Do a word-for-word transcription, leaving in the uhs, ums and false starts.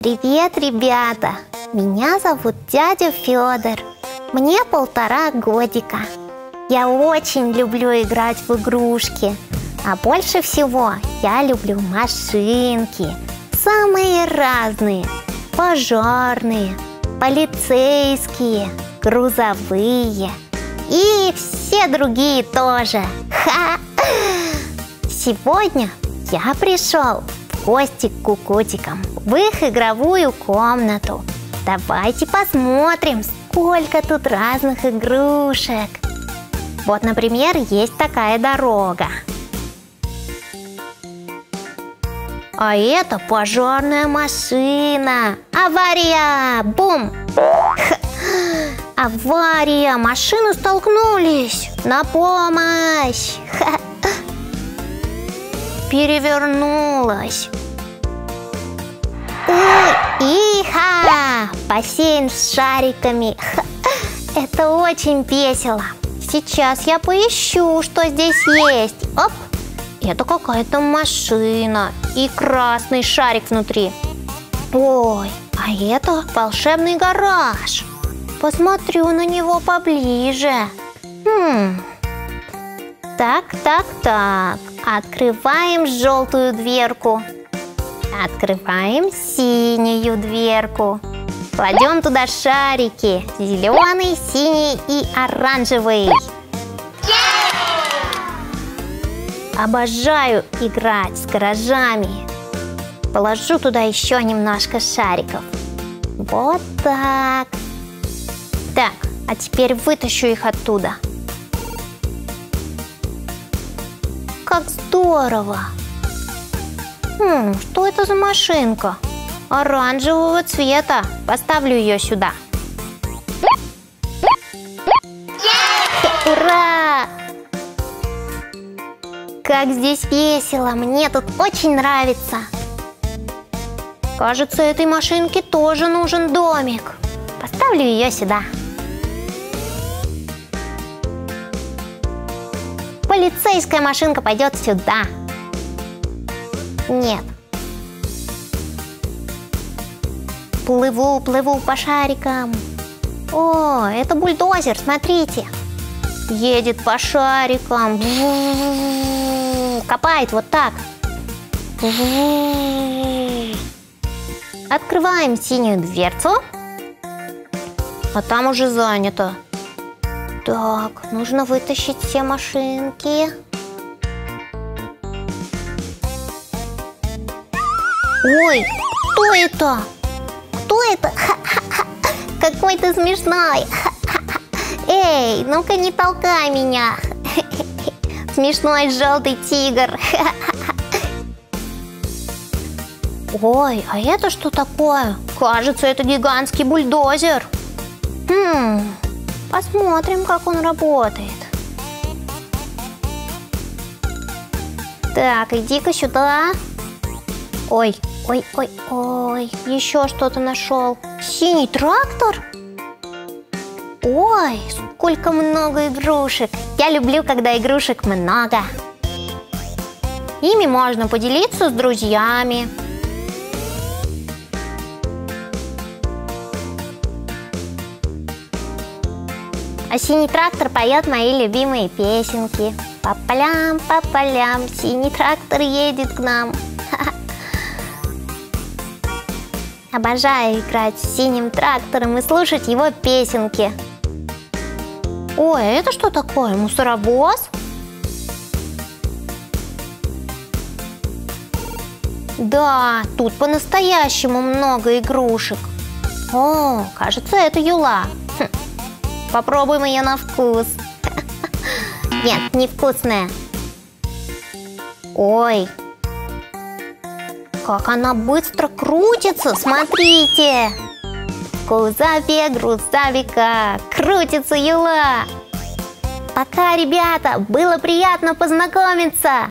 Привет, ребята! Меня зовут дядя Федор. Мне полтора годика. Я очень люблю играть в игрушки. А больше всего я люблю машинки. Самые разные. Пожарные, полицейские, грузовые и все другие тоже. Ха! Сегодня я пришел в гости к кукутикам в их игровую комнату. Давайте посмотрим, сколько тут разных игрушек. Вот, например, есть такая дорога. А это пожарная машина. Авария! Бум! Х. Авария! Машины столкнулись! На помощь! Ха. Перевернулась. Ой, иха! Бассейн с шариками. Ха. Это очень весело. Сейчас я поищу, что здесь есть. Оп! Это какая-то машина и красный шарик внутри. Ой, а это волшебный гараж. Посмотрю на него поближе. Хм. Так, так, так. Открываем желтую дверку. Открываем синюю дверку. Кладем туда шарики. Зеленый, синий и оранжевый. Обожаю играть с гаражами. Положу туда еще немножко шариков. Вот так. Так, а теперь вытащу их оттуда. Как здорово! Хм, что это за машинка? Оранжевого цвета. Поставлю ее сюда. Ура! Как здесь весело! Мне тут очень нравится. Кажется, этой машинке тоже нужен домик. Поставлю ее сюда. Полицейская машинка пойдет сюда. Нет. Плыву, плыву по шарикам. О, это бульдозер, смотрите. Едет по шарикам. Копает вот так. Открываем синюю дверцу. А там уже занято. Так, нужно вытащить все машинки. Ой, кто это? Кто это? Какой ты смешной. Эй, ну-ка не толкай меня. Смешной желтый тигр. Ой, а это что такое? Кажется, это гигантский бульдозер. Хм, посмотрим, как он работает. Так, иди-ка сюда. Ой, ой, ой, ой, еще что-то нашел. Синий трактор? Ой, сколько много игрушек. Я люблю, когда игрушек много. Ими можно поделиться с друзьями. А синий трактор поет мои любимые песенки. По полям, по полям, синий трактор едет к нам. Обожаю играть с синим трактором и слушать его песенки. Ой, это что такое? Мусоровоз? Да, тут по-настоящему много игрушек. О, кажется, это юла. Хм. Попробуем ее на вкус. Нет, невкусная. Ой, как она быстро крутится, смотрите. В кузове грузовика крутится юла. Пока, ребята, было приятно познакомиться.